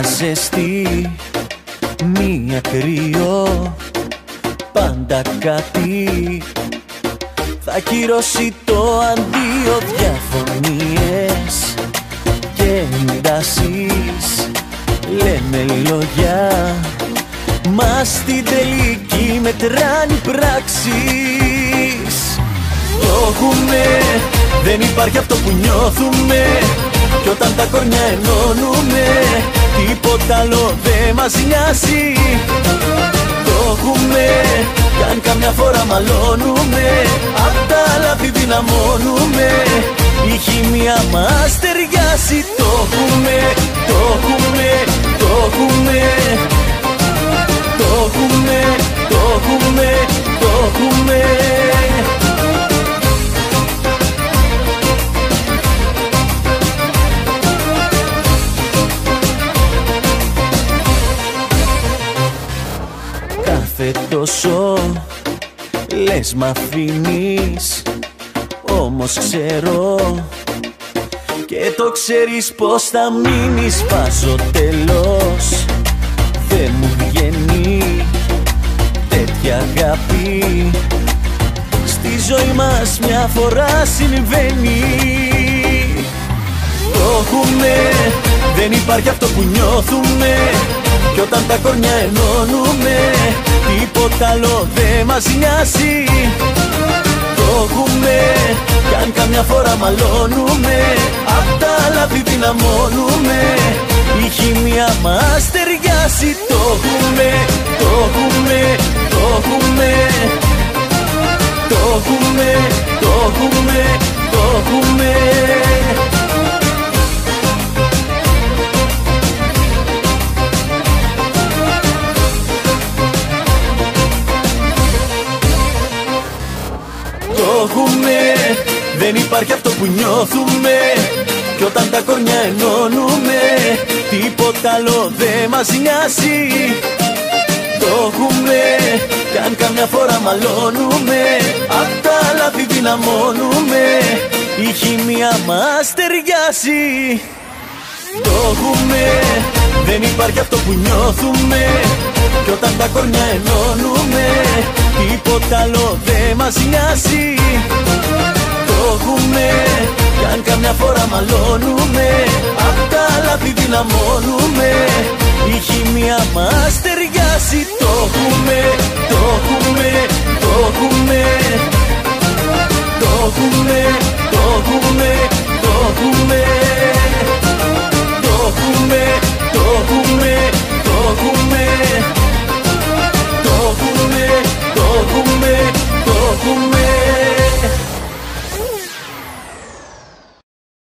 ζεστή, μία κρύο, πάντα κάτι θα κυρώσει το αντίο. Διαφωνίες και εντάσεις, λέμε λόγια, μα στην τελική μετράνε οι πράξεις. Το έχουμε, δεν υπάρχει αυτό που νιώθουμε, κι όταν τα κορμιά ενώνουμε, τίποτα άλλο δεν μας νοιάζει. Το έχουμε, κι αν καμιά φορά μαλώνουμε, απ' τα λάθη δυναμώνουμε, η χημεία μας ταιριάζει. Το έχουμε, το έχουμε, το έχουμε, το έχουμε, το έχουμε, το έχουμε. Κάθε τόσο λες μ' αφήνεις, όμως ξέρω και το ξέρεις πως θα μείνεις. Βάζω τέλος, δεν μου βγαίνει τέτοια αγάπη, στη ζωή μας μια φορά συμβαίνει. Το έχουμε, δεν υπάρχει αυτό που νιώθουμε, κι όταν τα κορμιά ενώνουμε, τίποτα άλλο δεν μας νοιάζει. Το έχουμε, κι αν καμιά φορά μαλώνουμε, απ' τα λάθη δυναμώνουμε, η χημεία μας ταιριάζει. Το έχουμε, το έχουμε, το έχουμε, το έχουμε, το έχουμε, το έχουμε. Το έχουμε, δεν υπάρχει αυτό που νιώθουμε, κι όταν τα κορμιά ενώνουμε, τίποτα άλλο δεν μας νοιάζει. Το έχουμε, κι αν καμιά φορά μαλώνουμε, απ' τα λάθη δυναμώνουμε, η χημεία μας ταιριάζει. Το έχουμε, δεν υπάρχει αυτό που νιώθουμε, κι όταν τα κορμιά ενώνουμε, τίποτα άλλο δεν μας νοιάζει. Το έχουμε, κι αν καμιά φορά μαλώνουμε, απ' τα λάθη δυναμώνουμε, η χημεία μας ταιριάζει. Το έχουμε, το έχουμε,